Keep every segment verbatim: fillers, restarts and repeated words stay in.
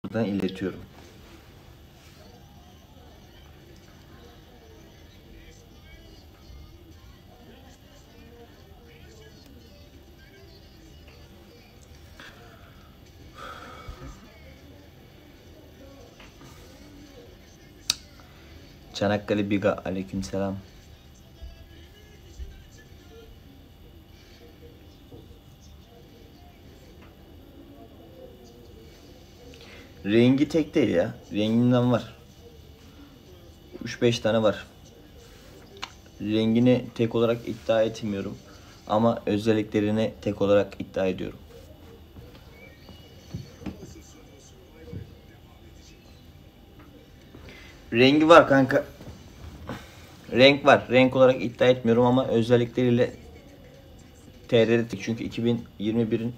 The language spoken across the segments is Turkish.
iletiyorum. Çanakkale Biga, aleykümselam. Rengi tek değil ya. Renginden var. üç beş tane var. Rengini tek olarak iddia etmiyorum. Ama özelliklerini tek olarak iddia ediyorum. Rengi var kanka. Renk var. Renk olarak iddia etmiyorum ama özellikleriyle T R D çünkü iki bin yirmi birin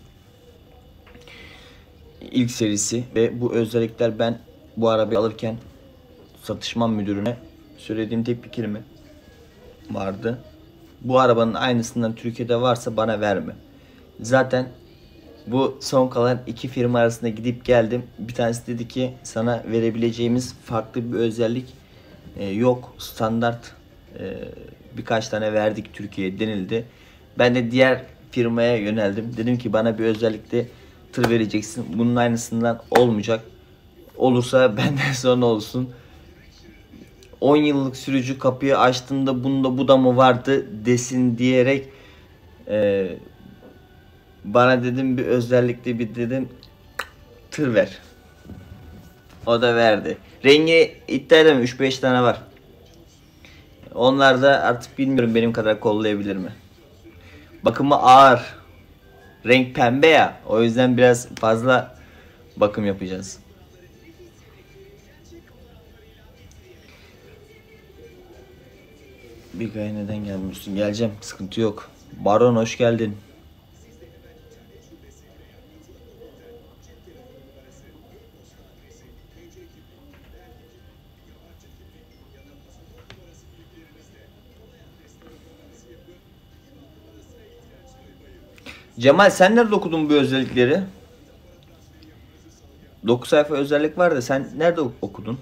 ilk serisi ve bu özellikler, ben bu arabayı alırken satışman müdürüne söylediğim tek bir kelime vardı. Bu arabanın aynısından Türkiye'de varsa bana verme. Zaten bu son kalan iki firma arasında gidip geldim. Bir tanesi dedi ki sana verebileceğimiz farklı bir özellik e, yok. Standart e, birkaç tane verdik Türkiye'ye denildi. Ben de diğer firmaya yöneldim. Dedim ki bana bir özellikle tır vereceksin. Bunun aynısından olmayacak. Olursa benden sonra olsun. on yıllık sürücü kapıyı açtığında bunda bu da mı vardı desin diyerek e, bana dedim bir özellikle bir dedim tır ver. O da verdi. Rengi iddia edemem, üç beş tane var. Onlar da artık bilmiyorum benim kadar kollayabilir mi? Bakımı ağır. Renk pembe ya. O yüzden biraz fazla bakım yapacağız. Bir gay neden gelmiyorsun? Geleceğim. Sıkıntı yok. Baron hoş geldin. Cemal sen nerede okudun bu özellikleri? dokuz sayfa özellik var da sen nerede okudun?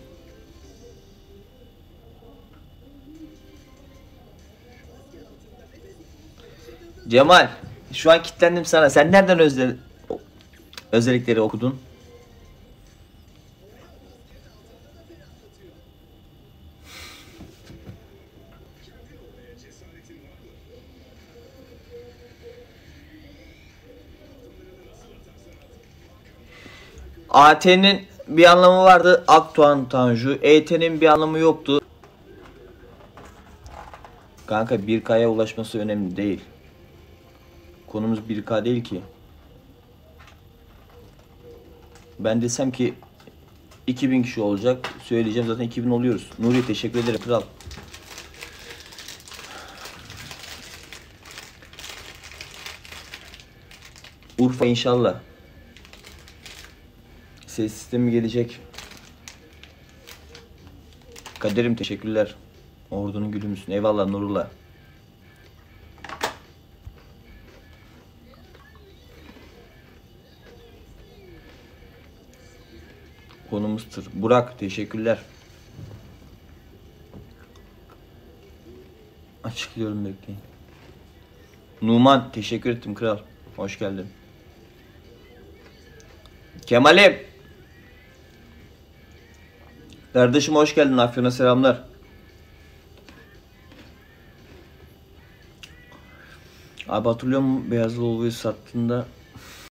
Cemal, şu an kilitlendim sana. Sen nereden özel özellikleri okudun? A T'nin bir anlamı vardı. Aktuan Tanju. E T'nin bir anlamı yoktu. Kanka bir K'ya ulaşması önemli değil. Konumuz bir K değil ki. Ben desem ki iki bin kişi olacak. Söyleyeceğim zaten iki bin oluyoruz. Nuri teşekkür ederim kral. Urfa inşallah. Ses sistemi gelecek. Kaderim teşekkürler. Ordunun gülü müsün? Eyvallah Nurullah. Konumuz tır. Burak teşekkürler. Açıklıyorum, bekleyin. Numan teşekkür ettim kral. Hoş geldin. Kemal'im. Kardeşim hoş geldin. Afyon'a selamlar. Abi hatırlıyor musun? Beyaz Volvo'yu sattığında